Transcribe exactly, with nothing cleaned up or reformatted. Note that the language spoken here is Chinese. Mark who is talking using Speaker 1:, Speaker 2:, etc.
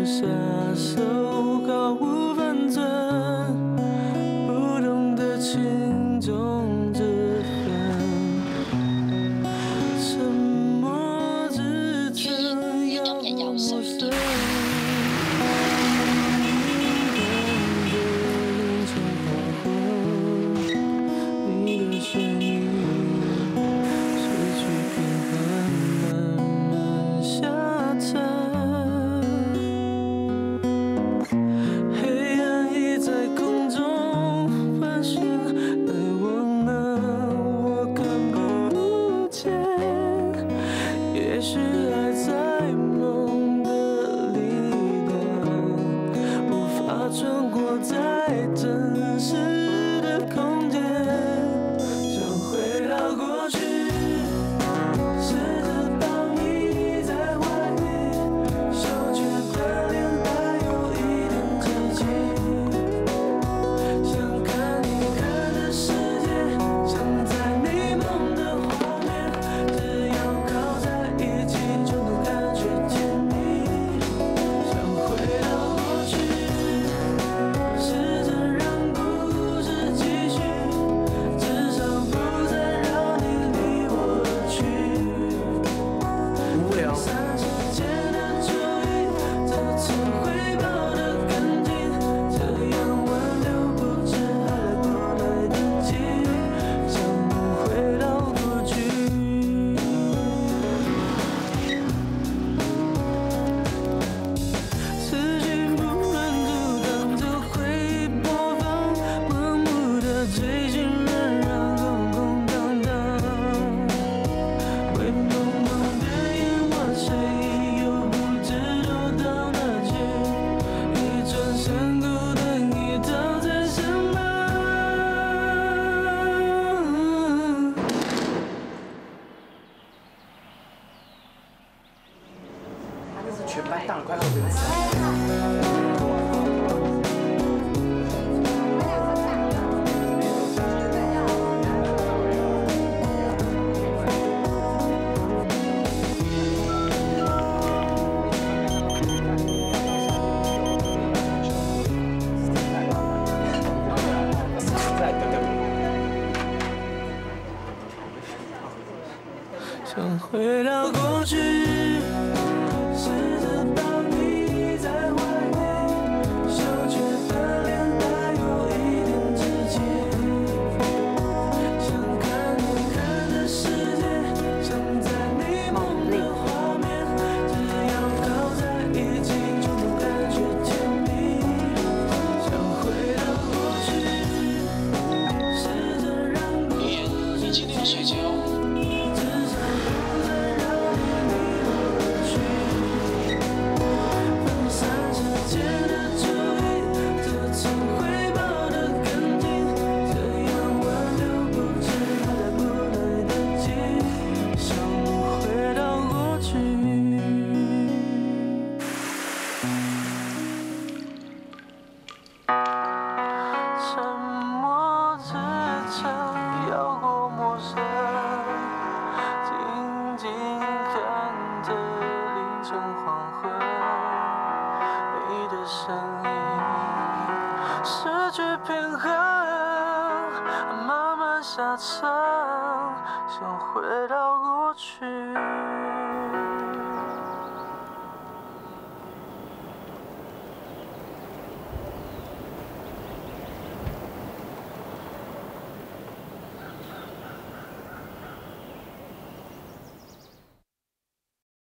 Speaker 1: 下手，毫无分寸，不懂得轻重之分，沉默支撑要过陌生。 穿过在真实的空间，想回到过去，试着抱你在怀里，羞怯的脸带有一点窒息，想看你看的世界，像在迷蒙的画面，只要靠在一起就能感觉甜蜜，想回到过去。 试着让故事继续，至少不再让你离我而去。
Speaker 2: 无聊。
Speaker 1: 霎时间的注意，这次回报的更紧，这样挽留不知还来不来得及，想回到过去。思绪不能阻挡着。 追寻人让空空荡荡，灰蒙蒙的烟花，谁又不知躲到哪去？一转身，孤单已躺在身旁。
Speaker 2: 他这是全班荡快二分之一。
Speaker 1: 想回到过去，试着抱你在怀里，羞怯的脸带有一点窒息，想看你看的世界，像在迷蒙的画面，只要靠在一起就能感觉甜蜜，想回到过去，试着让故事。
Speaker 3: 你今天要睡觉？ 声音失去平衡，慢慢下沉，想回到。